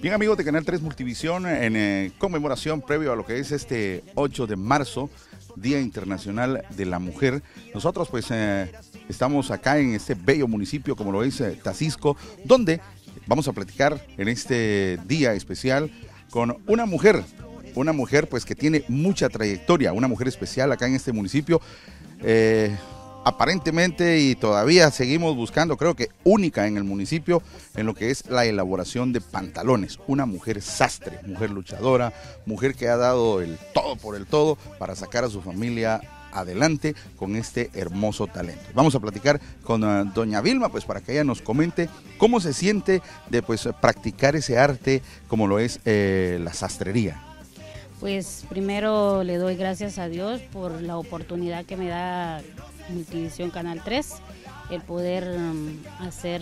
Bien, amigos de Canal 3 Multivisión, en conmemoración previo a lo que es este 8 de marzo, Día Internacional de la Mujer, nosotros pues estamos acá en este bello municipio como lo es Tacisco, donde vamos a platicar en este día especial con una mujer pues que tiene mucha trayectoria, una mujer especial acá en este municipio. Aparentemente, y todavía seguimos buscando, creo que única en el municipio, en lo que es la elaboración de pantalones. Una mujer sastre, mujer luchadora, mujer que ha dado el todo por el todo para sacar a su familia adelante con este hermoso talento. Vamos a platicar con doña Vilma, pues para que ella nos comente cómo se siente de pues practicar ese arte como lo es la sastrería. Pues primero le doy gracias a Dios por la oportunidad que me da Multivisión Canal 3, el poder hacer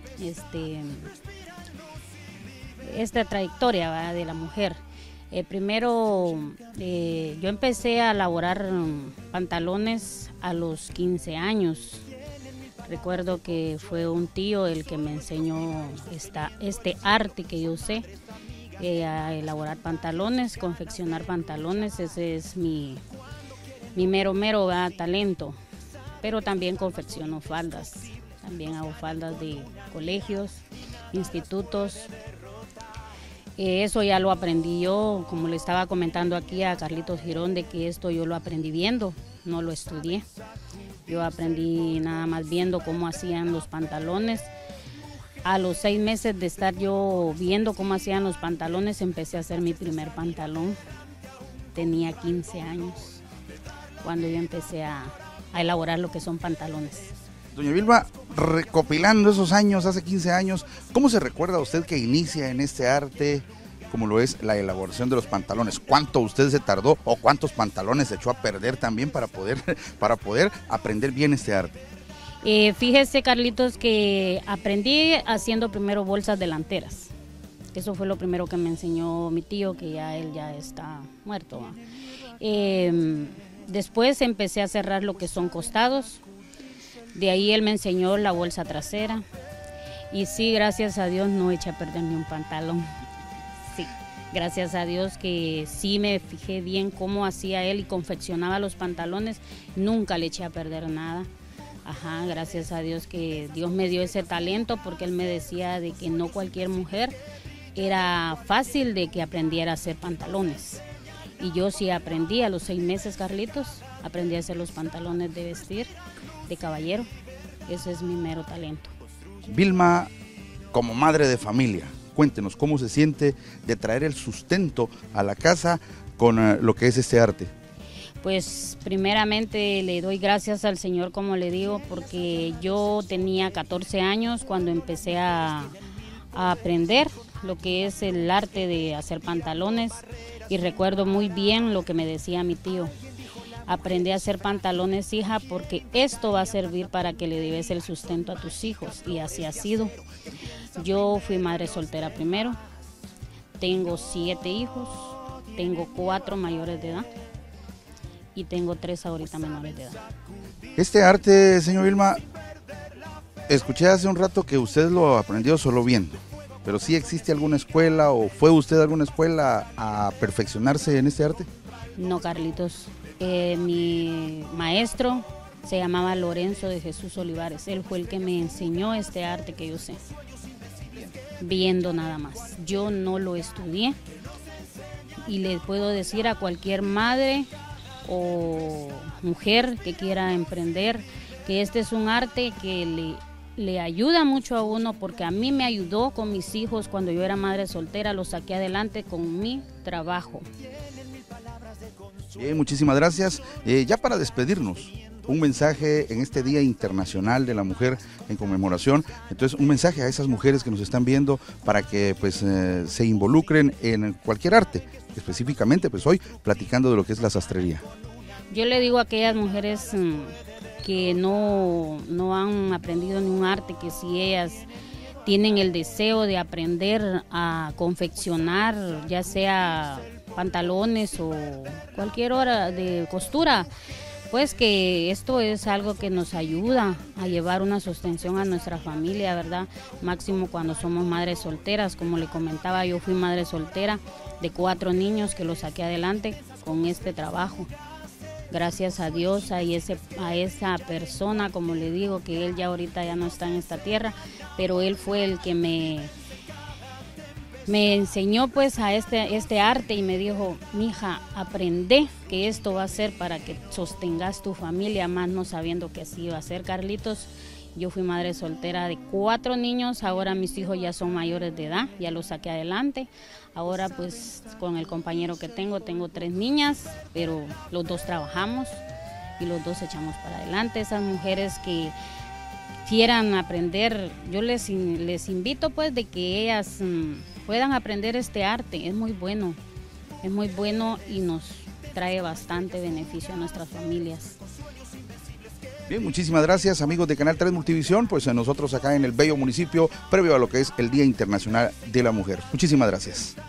esta trayectoria, ¿verdad?, de la mujer. Primero yo empecé a elaborar pantalones a los 15 años. Recuerdo que fue un tío el que me enseñó este arte que yo sé. A elaborar pantalones, confeccionar pantalones, ese es mi mero talento. Pero también confecciono faldas, también hago faldas de colegios, institutos. Eso ya lo aprendí yo, como le estaba comentando aquí a Carlitos Girón, de que esto yo lo aprendí viendo, no lo estudié. Yo aprendí nada más viendo cómo hacían los pantalones. A los 6 meses de estar yo viendo cómo hacían los pantalones, empecé a hacer mi primer pantalón. Tenía 15 años cuando yo empecé a elaborar lo que son pantalones. Doña Vilma, recopilando esos años, hace 15 años, ¿cómo se recuerda usted que inicia en este arte como lo es la elaboración de los pantalones? ¿Cuánto usted se tardó o cuántos pantalones se echó a perder también para poder aprender bien este arte? Fíjese, Carlitos, que aprendí haciendo primero bolsas delanteras. Eso fue lo primero que me enseñó mi tío, que él ya está muerto. Después empecé a cerrar lo que son costados. De ahí él me enseñó la bolsa trasera. Y sí, gracias a Dios no eché a perder ni un pantalón. Sí, gracias a Dios que sí me fijé bien cómo hacía él y confeccionaba los pantalones. Nunca le eché a perder nada. Ajá, gracias a Dios que Dios me dio ese talento, porque él me decía de que no cualquier mujer era fácil de que aprendiera a hacer pantalones. Y yo sí aprendí a los 6 meses, Carlitos, aprendí a hacer los pantalones de vestir de caballero. Ese es mi mero talento. Vilma, como madre de familia, cuéntenos cómo se siente de traer el sustento a la casa con lo que es este arte. Pues primeramente le doy gracias al Señor, como le digo, porque yo tenía 14 años cuando empecé a aprender lo que es el arte de hacer pantalones, y recuerdo muy bien lo que me decía mi tío: aprendí a hacer pantalones, hija, porque esto va a servir para que le debes el sustento a tus hijos, y así ha sido. Yo fui madre soltera primero, tengo 7 hijos, tengo 4 mayores de edad y tengo 3 ahorita menores de edad. Este arte, señor Vilma, escuché hace un rato que usted lo aprendió solo viendo, pero ¿sí existe alguna escuela o fue usted a alguna escuela a perfeccionarse en este arte? No, Carlitos, mi maestro se llamaba Lorenzo de Jesús Olivares. Él fue el que me enseñó este arte que yo sé, viendo nada más. Yo no lo estudié, y le puedo decir a cualquier madre o mujer que quiera emprender que este es un arte que le ayuda mucho a uno, porque a mí me ayudó con mis hijos cuando yo era madre soltera, los saqué adelante con mi trabajo. Bien, muchísimas gracias. Ya para despedirnos, un mensaje en este Día Internacional de la Mujer en conmemoración. Entonces, un mensaje a esas mujeres que nos están viendo para que pues se involucren en cualquier arte, específicamente pues hoy platicando de lo que es la sastrería. Yo le digo a aquellas mujeres que no han aprendido ningún arte, que si ellas tienen el deseo de aprender a confeccionar, ya sea pantalones o cualquier hora de costura, Pues que esto es algo que nos ayuda a llevar una sostención a nuestra familia, ¿verdad? Máximo cuando somos madres solteras. Como le comentaba, yo fui madre soltera de 4 niños que los saqué adelante con este trabajo. Gracias a Dios, a esa persona, como le digo, que él ya ahorita ya no está en esta tierra, pero él fue el que me enseñó pues a este arte y me dijo: mija, aprende que esto va a ser para que sostengas tu familia, más no sabiendo que así iba a ser, Carlitos. Yo fui madre soltera de 4 niños, ahora mis hijos ya son mayores de edad, ya los saqué adelante. Ahora pues con el compañero que tengo 3 niñas, pero los 2 trabajamos y los 2 echamos para adelante. Esas mujeres que quieran aprender, yo les invito pues de que ellas puedan aprender este arte. Es muy bueno y nos trae bastante beneficio a nuestras familias. Bien, muchísimas gracias, amigos de Canal 3 Multivisión, pues nosotros acá en el bello municipio, previo a lo que es el Día Internacional de la Mujer. Muchísimas gracias.